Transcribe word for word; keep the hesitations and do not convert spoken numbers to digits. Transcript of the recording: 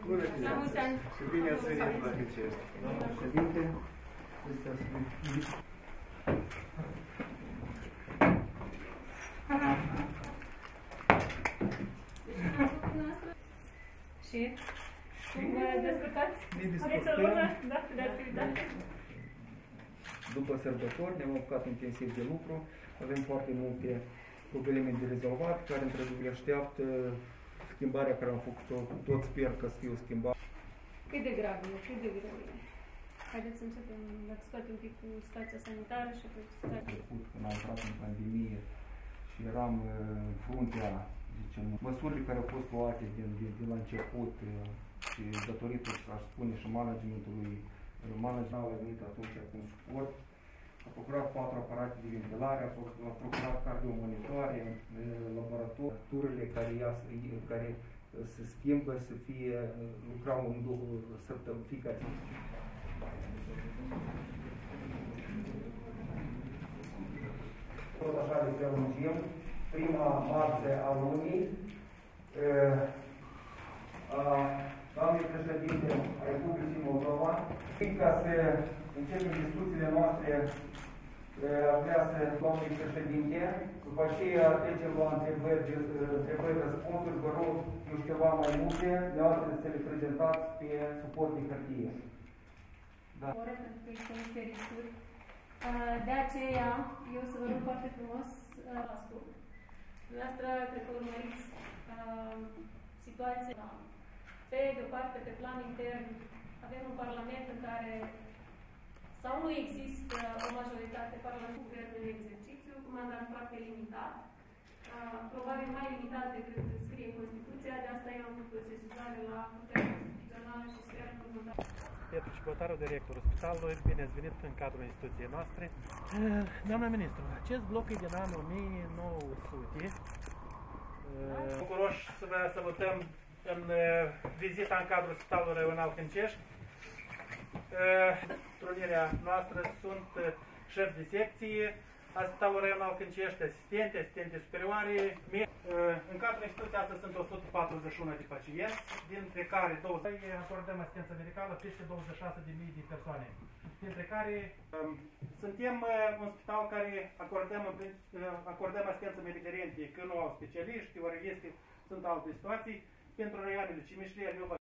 Bună dimineața! Și bine ați venit la Hăcești! Doamna președinte, astea sunt... Și? Cum vă descurcați? Ne Aveți o lună de activitate? După sărbători ne-am ocupat intensiv de lucru, avem foarte multe probleme de rezolvat, care într-adevăr așteaptă schimbarea care am făcut-o, tot sper că să fie o schimbare. Cât de grav e? Cât de grav e? Haideți să începem, dacă scoate un pic cu situația sanitară și apoi cu situația... Început, când am intrat în pandemie și eram în fruntea, zicem, măsurile care au fost luate din, din, din la început și datorită, aș spune, și managementului, managementul a venit atunci cu un suport, a procurat patru aparate de ventilare, a procurat cardiomonitoare, laboratorurile care, ias, care se schimbă, să fie, lucrau în două săptămâni, fiecare. Tot așa le prelungim, prima marțe a lunii, a doamnei președinte a Republicii Moldova, ca să începem discuțiile noastre, ar vrea să doamnei președinte, după aceea trecem la întrebări, întrebări răspunsuri, vă rog, eu știu ceva mai multe, neoastră să le prezentați pe suport de hârtie. Da. Pentru că există niște riscuri. De aceea, eu să vă rog foarte frumos, ascult. Dumneavoastră, cred că urmăriți situația. Pe de-o parte, pe plan intern, avem un parlament în care sau nu există o majoritate parlamentară, guvern în exercițiu, cu mandat foarte limitat, probabil mai limitat decât scrie Constituția, de asta eu am făcut sesizare la Curtea Constituțională și sper că următoare. Petru Cibotaru, directorul spitalului, bine ați venit în cadrul instituției noastre. Doamna ministru, acest bloc e din anul o mie nouă sute. Bucuroși să vă salutăm în vizita în cadrul Spitalului Regional Hâncești. Trunirea noastră sunt șef de secție a Spitalului Regional Hâncești, asistente, asistente superioare. În cadrul instituției astăzi sunt o sută patruzeci și unu de pacienți, dintre care douăzeci acordăm asistență medicală peste douăzeci și șase de mii de persoane. Dintre care suntem un spital care acordăm, acordăm asistență medicarentie când nu au specialiști, ori este, sunt alte situații, pentru raioanele Cimișlea,